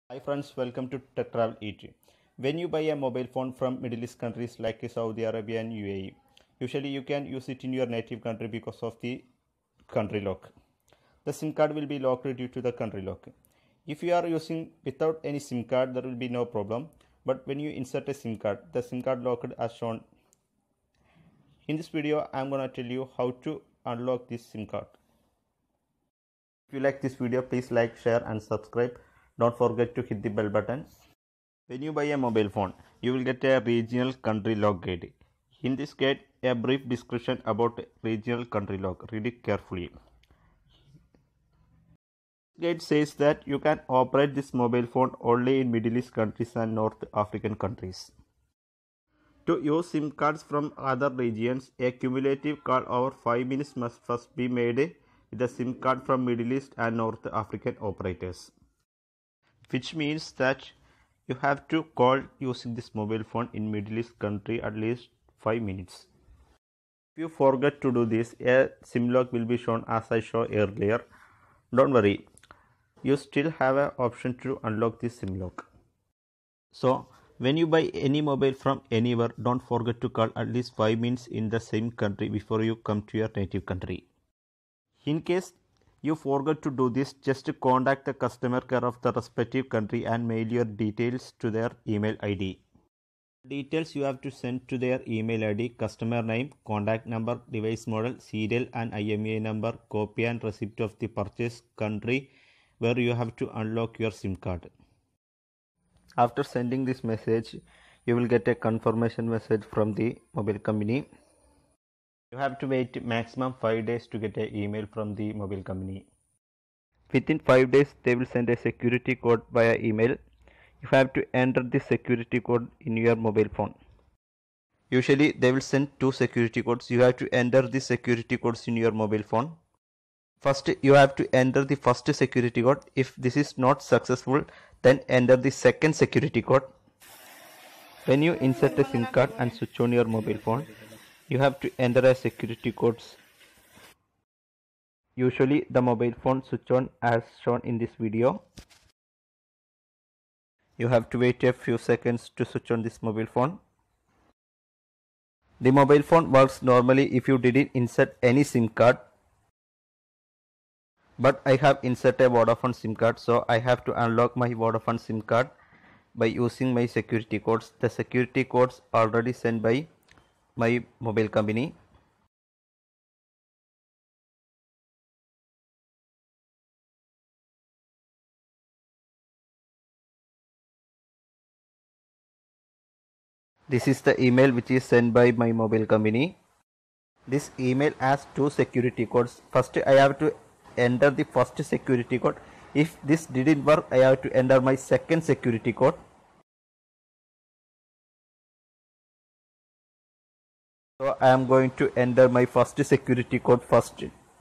Hi friends, welcome to Tech Travel ET. When you buy a mobile phone from Middle East countries like Saudi Arabia and UAE, usually you can use it in your native country because of the country lock. The SIM card will be locked due to the country lock. If you are using without any SIM card, there will be no problem. But when you insert a SIM card, the SIM card locked as shown. In this video, I am going to tell you how to unlock this SIM card. If you like this video, please like, share and subscribe. Don't forget to hit the bell button. When you buy a mobile phone, you will get a regional country lock guide. In this guide, a brief description about regional country lock. Read it carefully. This guide says that you can operate this mobile phone only in Middle East countries and North African countries. To use SIM cards from other regions, a cumulative call over 5 minutes must first be made with a SIM card from Middle East and North African operators, which means that you have to call using this mobile phone in Middle East country at least 5 minutes. If you forget to do this, a SIM lock will be shown as I showed earlier. Don't worry, you still have an option to unlock this SIM lock. So when you buy any mobile from anywhere, don't forget to call at least 5 minutes in the same country before you come to your native country. In case you forget to do this, just contact the customer care of the respective country and mail your details to their email ID. Details you have to send to their email ID, customer name, contact number, device model, serial and IMEI number, copy and receipt of the purchase country where you have to unlock your SIM card. After sending this message, you will get a confirmation message from the mobile company. You have to wait maximum 5 days to get an email from the mobile company. Within 5 days, they will send a security code via email. You have to enter the security code in your mobile phone. Usually, they will send 2 security codes. You have to enter the security codes in your mobile phone. First, you have to enter the first security code. If this is not successful, then enter the second security code. When you insert a SIM card and switch on your mobile phone, you have to enter a security codes. Usually the mobile phone switch on as shown in this video. You have to wait a few seconds to switch on this mobile phone. The mobile phone works normally if you didn't insert any SIM card. But I have inserted a Vodafone SIM card, so I have to unlock my Vodafone SIM card by using my security codes. The security codes already sent by my mobile company. This is the email which is sent by my mobile company. This email has 2 security codes. First, I have to enter the first security code. If this didn't work, I have to enter my second security code. So I am going to enter my first security code first.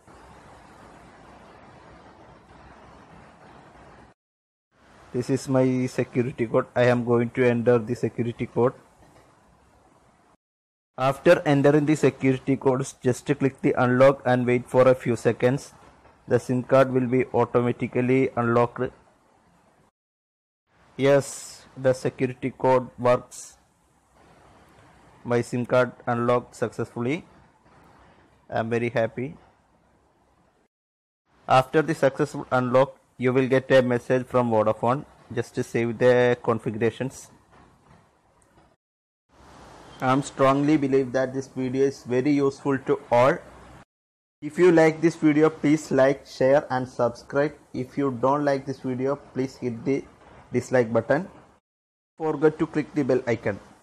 This is my security code. I am going to enter the security code. After entering the security codes, just click the unlock and wait for a few seconds. The SIM card will be automatically unlocked. Yes, the security code works. My SIM card unlocked successfully. I am very happy. After the successful unlock, you will get a message from Vodafone. Just to save the configurations. I strongly believe that this video is very useful to all. If you like this video, please like, share and subscribe. If you don't like this video, please hit the dislike button. Don't forget to click the bell icon.